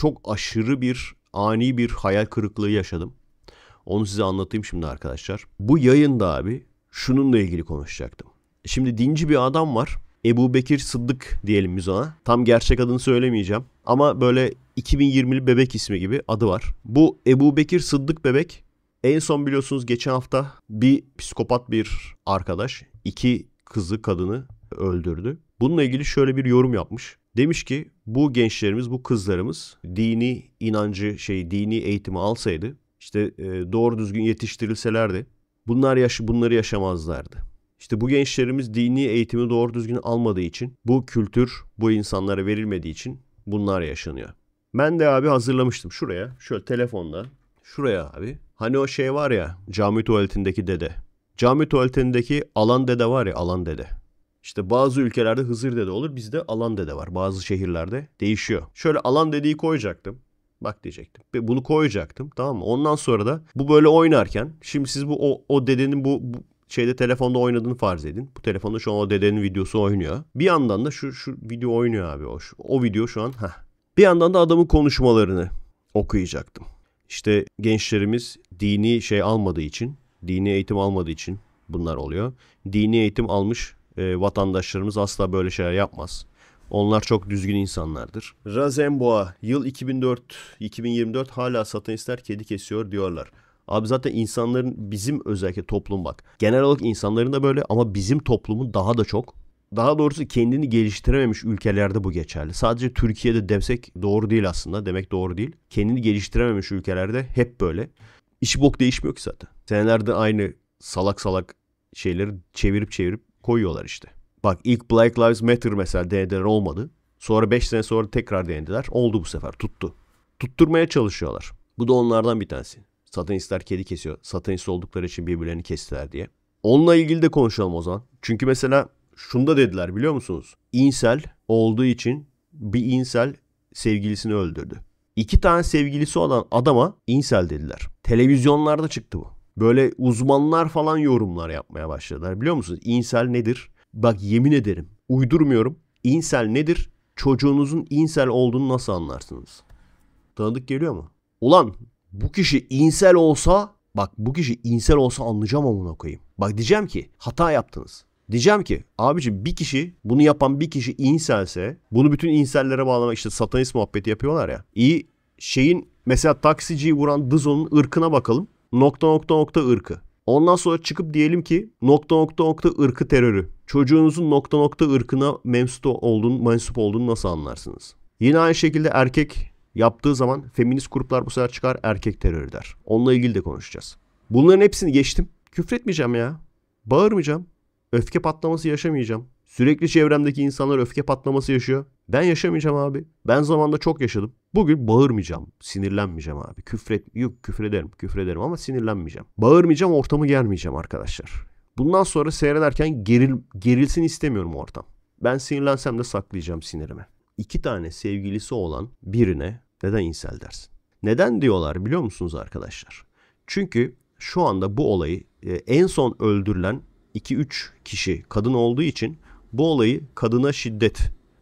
çok aşırı bir ani bir hayal kırıklığı yaşadım. Onu size anlatayım şimdi arkadaşlar. Bu yayında abi şununla ilgili konuşacaktım. Şimdi dinci bir adam var. Ebu Bekir Sıddık diyelim biz ona. Tam gerçek adını söylemeyeceğim. Ama böyle 2020'li bebek ismi gibi adı var. Bu Ebu Bekir Sıddık bebek en son biliyorsunuz geçen hafta bir psikopat bir arkadaş 2 kızı kadını öldürdü. Bununla ilgili şöyle bir yorum yapmış. Demiş ki bu gençlerimiz, bu kızlarımız dini inancı, dini eğitimi alsaydı, işte doğru düzgün yetiştirilselerdi, bunları yaşamazlardı. İşte bu gençlerimiz dini eğitimi doğru düzgün almadığı için, bu kültür bu insanlara verilmediği için bunlar yaşanıyor. Ben de abi hazırlamıştım şuraya, şöyle telefonda, şuraya abi. Hani o şey var ya, cami tuvaletindeki dede. Cami tuvaletindeki alan dede var ya, alan dede. İşte bazı ülkelerde Hızır dede olur, bizde alan dede var. Bazı şehirlerde değişiyor. Şöyle alan dedeyi koyacaktım. Bak diyecektim. Bunu koyacaktım, tamam mı? Ondan sonra da bu böyle oynarken, şimdi siz o dedenin bu şeyde telefonda oynadığını farz edin. Bu telefonda şu an o dedenin videosu oynuyor. Bir yandan da şu video oynuyor abi. O video şu an. Bir yandan da adamın konuşmalarını okuyacaktım. İşte gençlerimiz dini almadığı için, dini eğitim almadığı için bunlar oluyor. Dini eğitim almış vatandaşlarımız asla böyle şeyler yapmaz. Onlar çok düzgün insanlardır. Razemboa yıl 2024 hala satanistler kedi kesiyor diyorlar. Abi zaten insanların, bizim özellikle toplum bak. Genel olarak insanların da böyle ama bizim toplumun daha da çok. Daha doğrusu kendini geliştirememiş ülkelerde bu geçerli. Sadece Türkiye'de desek doğru değil aslında. Demek doğru değil. Kendini geliştirememiş ülkelerde hep böyle. İşi bok değişmiyor ki zaten. Senelerde aynı salak salak şeyleri çevirip koyuyorlar işte. Bak ilk Black Lives Matter mesela denediler, olmadı. Sonra 5 sene sonra tekrar denediler. Oldu bu sefer, tuttu. Tutturmaya çalışıyorlar. Bu da onlardan bir tanesi. Satanistler kedi kesiyor. Satanist oldukları için birbirlerini kestiler diye. Onunla ilgili de konuşalım o zaman. Çünkü mesela şunu da dediler biliyor musunuz? İnsel olduğu için bir insel sevgilisini öldürdü. 2 tane sevgilisi olan adama insel dediler. Televizyonlarda çıktı bu. Böyle uzmanlar falan yorumlar yapmaya başladılar. Biliyor musunuz? İnsel nedir? Bak yemin ederim, uydurmuyorum. İnsel nedir? Çocuğunuzun insel olduğunu nasıl anlarsınız? Tanıdık geliyor mu? Ulan bu kişi insel olsa, bak bu kişi insel olsa anlayacağım amına koyayım. Bak diyeceğim ki hata yaptınız. Diyeceğim ki abiciğim, bir kişi, bunu yapan bir kişi inselse, bunu bütün insellere bağlamak, işte satanist muhabbeti yapıyorlar ya. Mesela taksiciyi vuran Dızo'nun ırkına bakalım. ... ırkı. Ondan sonra çıkıp diyelim ki ... ırkı terörü. Çocuğunuzun ... ırkına mensup olduğunu nasıl anlarsınız? Yine aynı şekilde erkek yaptığı zaman feminist gruplar bu sefer çıkar erkek terörü der. Onunla ilgili de konuşacağız. Bunların hepsini geçtim. Küfretmeyeceğim ya. Bağırmayacağım. Öfke patlaması yaşamayacağım. Sürekli çevremdeki insanlar öfke patlaması yaşıyor. Ben yaşamayacağım abi. Ben zamanında çok yaşadım. Bugün bağırmayacağım. Sinirlenmeyeceğim abi. Küfrederim ama sinirlenmeyeceğim. Bağırmayacağım, ortamı germeyeceğim arkadaşlar. Bundan sonra seyrederken gerilsin istemiyorum ortam. Ben sinirlensem de saklayacağım sinirimi. 2 tane sevgilisi olan birine neden insel dersin? Neden diyorlar biliyor musunuz arkadaşlar? Çünkü şu anda bu olayı en son öldürülen 2-3 kişi kadın olduğu için bu olayı kadına şiddet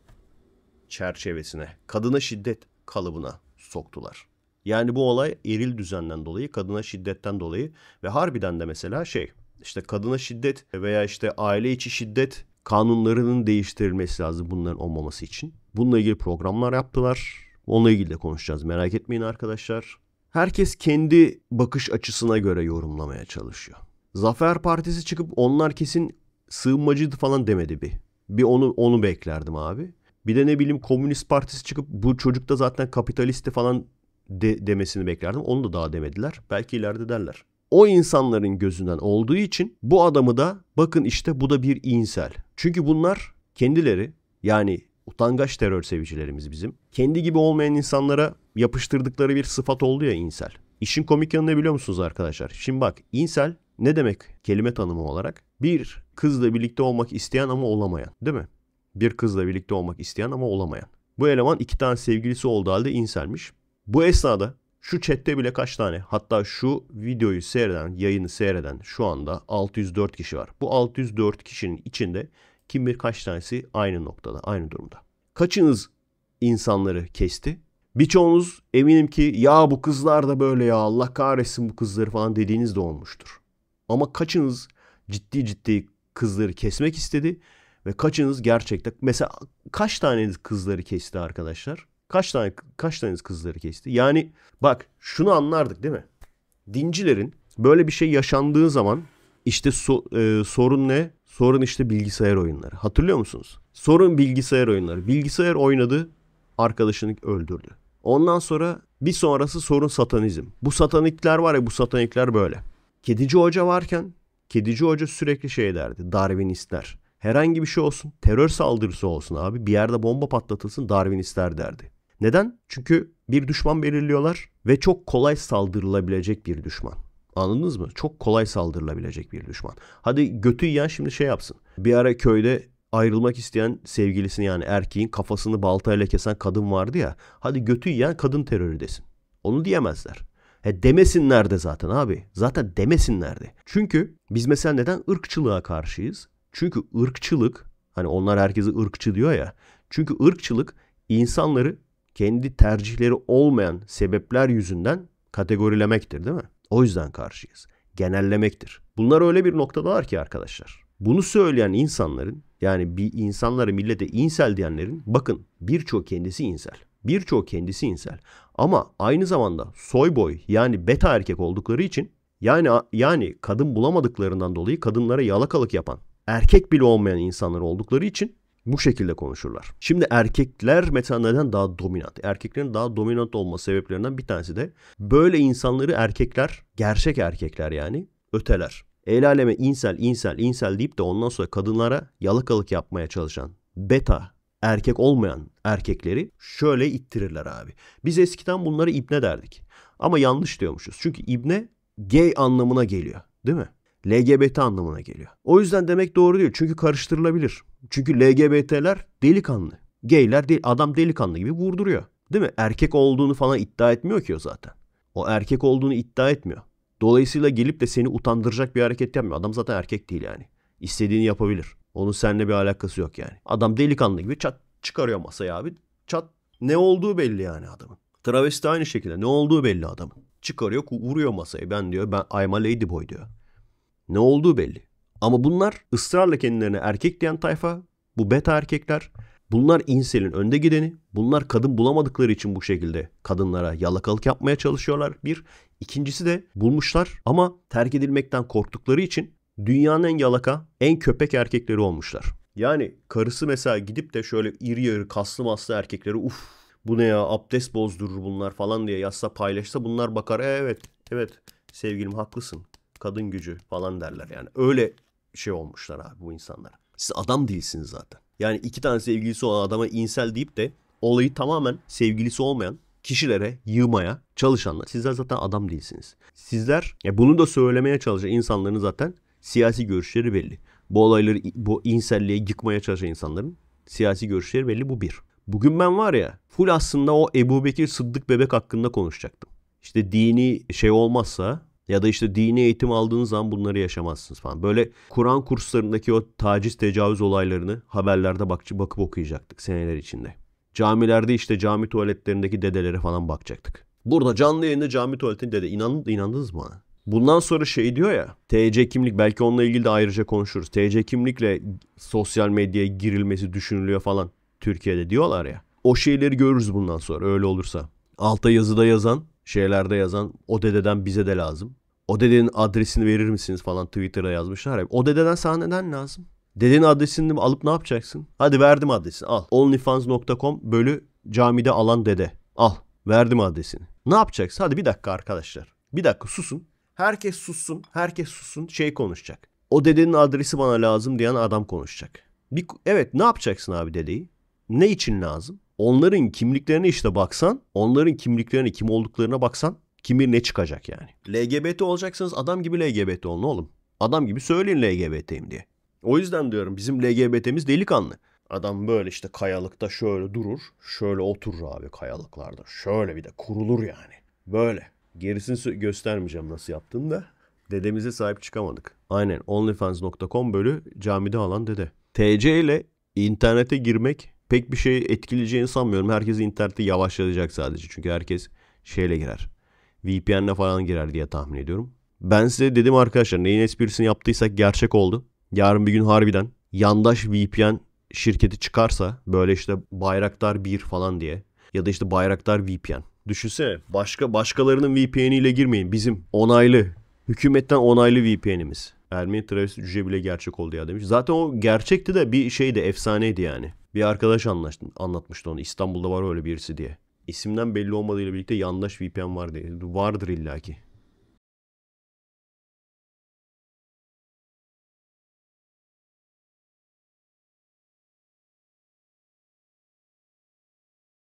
çerçevesine, kadına şiddet kalıbına soktular. Yani bu olay eril düzenden dolayı, kadına şiddetten dolayı ve harbiden de mesela işte kadına şiddet veya işte aile içi şiddet kanunlarının değiştirilmesi lazım bunların olmaması için. Bununla ilgili programlar yaptılar. Onunla ilgili de konuşacağız. Merak etmeyin arkadaşlar. Herkes kendi bakış açısına göre yorumlamaya çalışıyor. Zafer Partisi çıkıp onlar kesin sığınmacıydı falan demedi bir. Bir onu beklerdim abi. Bir de ne bileyim Komünist Partisi çıkıp bu çocuk da zaten kapitalisti falan demesini beklerdim. Onu da daha demediler. Belki ileride derler. O insanların gözünden olduğu için bu adamı da bakın işte bu da bir insel. Çünkü bunlar kendileri, yani utangaç terör sevicilerimiz bizim, kendi gibi olmayan insanlara yapıştırdıkları bir sıfat oldu ya insel. İşin komik yanı ne biliyor musunuz arkadaşlar? Şimdi bak, insel ne demek kelime tanımı olarak? Bir kızla birlikte olmak isteyen ama olamayan, değil mi? Bir kızla birlikte olmak isteyen ama olamayan. Bu eleman 2 tane sevgilisi olduğu halde inselmiş. Bu esnada şu chatte bile kaç tane, hatta şu videoyu seyreden, yayını seyreden şu anda 604 kişi var. Bu 604 kişinin içinde kim bilir kaç tanesi aynı noktada, aynı durumda. Kaçınız insanları kesti? Birçoğunuz eminim ki ya bu kızlar da böyle ya Allah kahretsin bu kızları falan dediğiniz de olmuştur. Ama kaçınız ciddi ciddi kızları kesmek istedi ve kaçınız gerçekten mesela kaç taneniz kızları kesti arkadaşlar? Kaç taneniz kızları kesti? Yani bak şunu anlardık değil mi? Dincilerin böyle bir şey yaşandığı zaman işte sorun ne? Sorun işte bilgisayar oyunları. Hatırlıyor musunuz? Sorun bilgisayar oyunları. Bilgisayar oynadı, arkadaşını öldürdü. Ondan sonra bir sonrası sorun satanizm. Bu satanikler var ya, bu satanikler böyle. Kedici Hoca varken Kedici Hoca sürekli şey derdi. Darwinistler. Herhangi bir şey olsun. Terör saldırısı olsun abi. Bir yerde bomba patlatılsın, Darwinistler derdi. Neden? Çünkü bir düşman belirliyorlar ve çok kolay saldırılabilecek bir düşman. Anladınız mı? Çok kolay saldırılabilecek bir düşman. Hadi götü yiyen şimdi şey yapsın. Bir ara köyde ayrılmak isteyen sevgilisini, yani erkeğin kafasını baltayla kesen kadın vardı ya. Hadi götü yiyen kadın terörü desin. Onu diyemezler. Demesinler de zaten abi. Zaten demesinler de. Çünkü biz mesela neden ırkçılığa karşıyız? Çünkü ırkçılık, hani onlar herkese ırkçı diyor ya. Çünkü ırkçılık insanları kendi tercihleri olmayan sebepler yüzünden kategorilemektir, değil mi? O yüzden karşıyız. Genellemektir. Bunlar öyle bir noktadalar ki arkadaşlar. Bunu söyleyen insanların, yani bir insanlara, millete insel diyenlerin, bakın birçok kendisi insel. Birçok kendisi insel. Ama aynı zamanda soy boy, yani beta erkek oldukları için, yani kadın bulamadıklarından dolayı kadınlara yalakalık yapan, erkek bile olmayan insanlar oldukları için bu şekilde konuşurlar. Şimdi erkekler mesela neden daha dominant? Erkeklerin daha dominant olma sebeplerinden bir tanesi de böyle insanları erkekler, gerçek erkekler yani, öteler. El aleme insel deyip de ondan sonra kadınlara yalakalık yapmaya çalışan beta erkek olmayan erkekleri şöyle ittirirler abi. Biz eskiden bunları ibne derdik. Ama yanlış diyormuşuz. Çünkü ibne gay anlamına geliyor, değil mi? LGBT anlamına geliyor. O yüzden demek doğru değil. Çünkü karıştırılabilir. Çünkü LGBT'ler delikanlı. Gayler değil, adam delikanlı gibi vurduruyor. Değil mi? Erkek olduğunu falan iddia etmiyor ki o zaten. O erkek olduğunu iddia etmiyor. Dolayısıyla gelip de seni utandıracak bir hareket yapmıyor. Adam zaten erkek değil yani. İstediğini yapabilir. Onun seninle bir alakası yok yani. Adam delikanlı gibi çat çıkarıyor masaya abi. Çat, ne olduğu belli yani adamın. Travesti aynı şekilde ne olduğu belli adamın. Çıkarıyor, vuruyor masaya. Ben I'm a ladyboy diyor. Ne olduğu belli. Ama bunlar ısrarla kendilerine erkek diyen tayfa. Bu beta erkekler. Bunlar inselin önde gideni. Bunlar kadın bulamadıkları için bu şekilde kadınlara yalakalık yapmaya çalışıyorlar. Bir. İkincisi de bulmuşlar ama terk edilmekten korktukları için dünyanın en yalaka, en köpek erkekleri olmuşlar. Yani karısı mesela gidip de şöyle iri yarı kaslı maslı erkekleri bu ne ya, abdest bozdurur bunlar falan diye yazsa, paylaşsa, bunlar bakar evet sevgilim haklısın, kadın gücü falan derler yani. Öyle şey olmuşlar abi bu insanlar. Siz adam değilsiniz zaten. Yani 2 tane sevgilisi olan adama insel deyip de olayı tamamen sevgilisi olmayan kişilere yığmaya çalışanlar. Sizler zaten adam değilsiniz. Sizler, bunu da söylemeye çalışan insanların zaten siyasi görüşleri belli. Bu olayları, bu inselliğe yıkmaya çalışan insanların siyasi görüşleri belli, bu bir. Bugün ben var ya, full aslında o Ebubekir Sıddık bebek hakkında konuşacaktım. İşte dini şey olmazsa ya da işte dini eğitim aldığınız zaman bunları yaşamazsınız falan. Böyle Kur'an kurslarındaki o taciz, tecavüz olaylarını haberlerde bakıp okuyacaktık seneler içinde. Camilerde işte cami tuvaletlerindeki dedelere falan bakacaktık. Burada canlı yayında cami tuvaletinde dede. İnandınız mı bana? Bundan sonra şey diyor ya, TC kimlik, belki onunla ilgili de ayrıca konuşuruz. TC kimlikle sosyal medyaya girilmesi düşünülüyor falan Türkiye'de diyorlar ya. O şeyleri görürüz bundan sonra öyle olursa. Altta yazıda yazan, şeylerde yazan, o dededen bize de lazım. O dedenin adresini verir misiniz falan Twitter'a yazmışlar ya. O dededen sana neden lazım? Dedenin adresini alıp ne yapacaksın? Hadi verdim adresini, al. onlyfans.com/camide alan dede. Al. Verdim adresini. Ne yapacaksın? Hadi bir dakika arkadaşlar. Bir dakika susun. Herkes sussun. Herkes sussun. Şey konuşacak. O dedenin adresi bana lazım diyen adam konuşacak. Evet, ne yapacaksın abi dedeyi? Ne için lazım? Onların kimliklerine işte baksan. Onların kimliklerine, kim olduklarına baksan. Kim bilir ne çıkacak yani. LGBT olacaksanız adam gibi LGBT olun oğlum. Adam gibi söyleyin LGBT'yim diye. O yüzden diyorum bizim LGBT'miz delikanlı. Adam böyle işte kayalıkta şöyle durur. Şöyle oturur abi kayalıklarda. Şöyle bir de kurulur yani. Böyle. Gerisini göstermeyeceğim nasıl yaptığını da. Dedemize sahip çıkamadık. Aynen onlyfans.com/camide alan dede. TC ile internete girmek pek bir şey etkileyeceğini sanmıyorum. Herkes interneti yavaşlatacak sadece. Çünkü herkes şeyle girer. VPN'le falan girer diye tahmin ediyorum. Ben size dedim arkadaşlar, neyin esprisini yaptıysak gerçek oldu. Yarın bir gün harbiden yandaş VPN şirketi çıkarsa, böyle işte Bayraktar 1 falan diye, ya da işte Bayraktar VPN. Düşünsene, başkalarının VPN ile girmeyin. Bizim onaylı, hükümetten onaylı VPN'imiz. Ermeni travesti cüce bile gerçek oldu ya demiş. Zaten o gerçekti de bir şeydi, efsaneydi yani. Bir arkadaş anlatmıştı onu. İstanbul'da var öyle birisi diye. İsimden belli olmadığıyla birlikte yandaş VPN var diye. Vardır illaki.